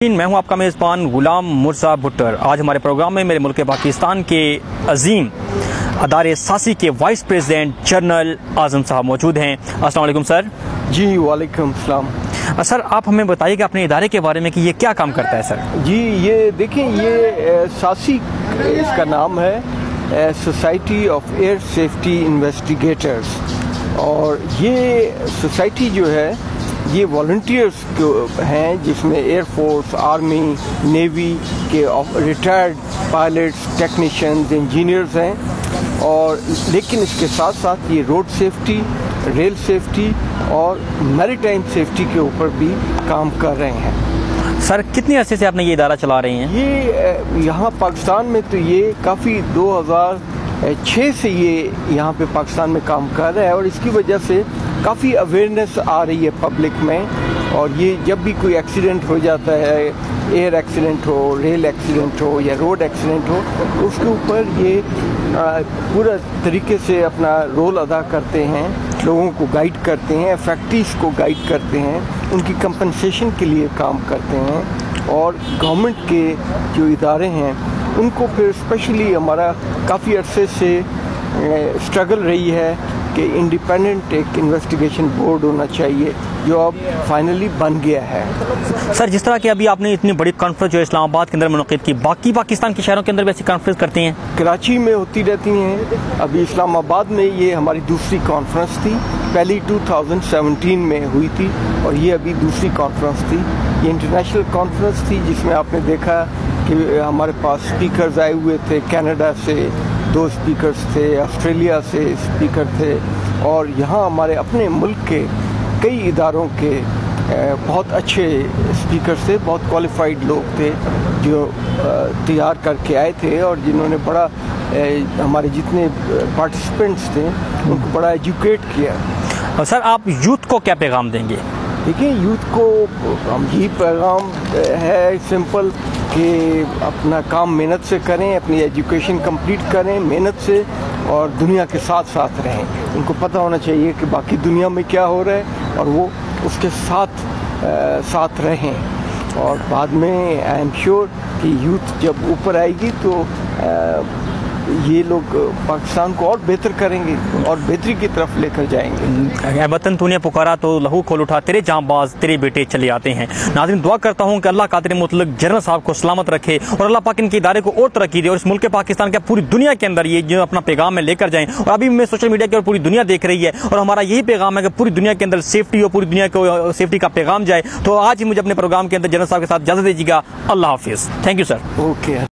میں ہوں آپ کا میزبان غلام مرزا بھٹر۔ آج ہمارے پروگرام میں میرے ملک پاکستان کے عظیم ادارے ساسی کے وائس پریزیڈنٹ جنرل اعظم صاحب موجود ہیں۔ السلام علیکم سر۔ جی وعلیکم السلام۔ سر آپ ہمیں بتائیے کہ اپنے ادارے کے بارے میں کہ یہ کیا کام کرتا ہے سر؟ جی یہ دیکھیں، یہ ساسی اس کا نام ہے، society of air safety investigators, اور یہ سوسائٹی جو ہے یہ والنٹیئرس ہیں جس میں ایئر فورس، آرمی، نیوی کے ریٹائرڈ پائلٹس، ٹیکنیشینز، انجینئرز ہیں، اور لیکن اس کے ساتھ ساتھ یہ روڈ سیفٹی، ریل سیفٹی اور میری ٹائم سیفٹی کے اوپر بھی کام کر رہے ہیں۔ سر کتنی عرصے سے آپ نے یہ ادارہ چلا رہے ہیں؟ یہ یہاں پاکستان میں تو یہ کافی 2006 سے یہ یہاں پہ پاکستان میں کام کر رہا ہے، اور اس کی وجہ سے کافی اویئرنیس آ رہی ہے پبلک میں، اور یہ جب بھی کوئی ایکسیڈنٹ ہو جاتا ہے، ایئر ایکسیڈنٹ ہو، ریل ایکسیڈنٹ ہو یا روڈ ایکسیڈنٹ ہو، تو اس کے اوپر یہ پورا طریقے سے اپنا رول ادا کرتے ہیں، لوگوں کو گائیڈ کرتے ہیں، فیکٹریز کو گائیڈ کرتے ہیں، ان کی کمپنسیشن کے لیے کام کرتے ہیں، اور گورنمنٹ کے جو ادارے ہیں ان کو پھر اسپیشلی ہمارا کافی عرصے سے اسٹرگل رہی ہے کہ انڈیپینڈنٹ ایک انویسٹیگیشن بورڈ ہونا چاہیے، جو اب فائنلی بن گیا ہے۔ سر جس طرح کہ ابھی آپ نے اتنی بڑی کانفرنس جو اسلام آباد کے اندر منعقد کی، باقی پاکستان کے شہروں کے اندر بھی ایسی کانفرنس کرتے ہیں؟ کراچی میں ہوتی رہتی ہیں، ابھی اسلام آباد میں یہ ہماری دوسری کانفرنس تھی، پہلی 2017 میں ہوئی تھی، اور یہ ابھی دوسری کانفرنس تھی۔ یہ انٹرنیشنل کانفرنس تھی جس میں آپ نے دیکھا کہ ہمارے پاس اسپیکرز آئے ہوئے تھے، کینیڈا سے 2 اسپیکرز تھے، آسٹریلیا سے اسپیکر تھے، اور یہاں ہمارے اپنے ملک کے کئی اداروں کے بہت اچھے اسپیکرز تھے، بہت کوالیفائڈ لوگ تھے جو تیار کر کے آئے تھے، اور جنہوں نے بڑا ہمارے جتنے پارٹیسپینٹس تھے ان کو بڑا ایجوکیٹ کیا۔ اور سر آپ یوتھ کو کیا پیغام دیں گے؟ دیکھیں، یوتھ کو ہم یہی پیغام ہے سمپل کہ اپنا کام محنت سے کریں، اپنی ایجوکیشن کمپلیٹ کریں محنت سے، اور دنیا کے ساتھ ساتھ رہیں۔ ان کو پتہ ہونا چاہیے کہ باقی دنیا میں کیا ہو رہا ہے، اور وہ اس کے ساتھ رہیں، اور بعد میں آئی ایم شیور کہ یوتھ جب اوپر آئے گی تو یہ لوگ پاکستان کو اور بہتر کریں گے اور بہتری کی طرف لے کر جائیں گے۔ اے وطن تو نے پکارا تو لہو کھول اٹھا، تیرے جاں باز تیرے بیٹے چلے آتے ہیں۔ ناظرین دعا کرتا ہوں کہ اللہ قادر مطلق جنرل صاحب کو سلامت رکھے، اور اللہ پاک ان کے ادارے کو اور ترقی دے، اور اس ملک پاکستان کے پوری دنیا کے اندر یہ جو اپنا پیغام میں لے کر جائیں۔ اور ابھی میں سوشل میڈیا کی اور پوری دنیا دیکھ رہی ہے، اور ہمارا یہی پیغام ہے کہ پوری دنیا کے اندر سیفٹی ہو، پوری دنیا کو سیفٹی کا پیغام جائے۔ تو آج ہی مجھے اپنے پروگرام کے اندر جنرل صاحب کے ساتھ اجازت دیجیے گا۔ اللہ حافظ۔ Thank you sir. اوکے۔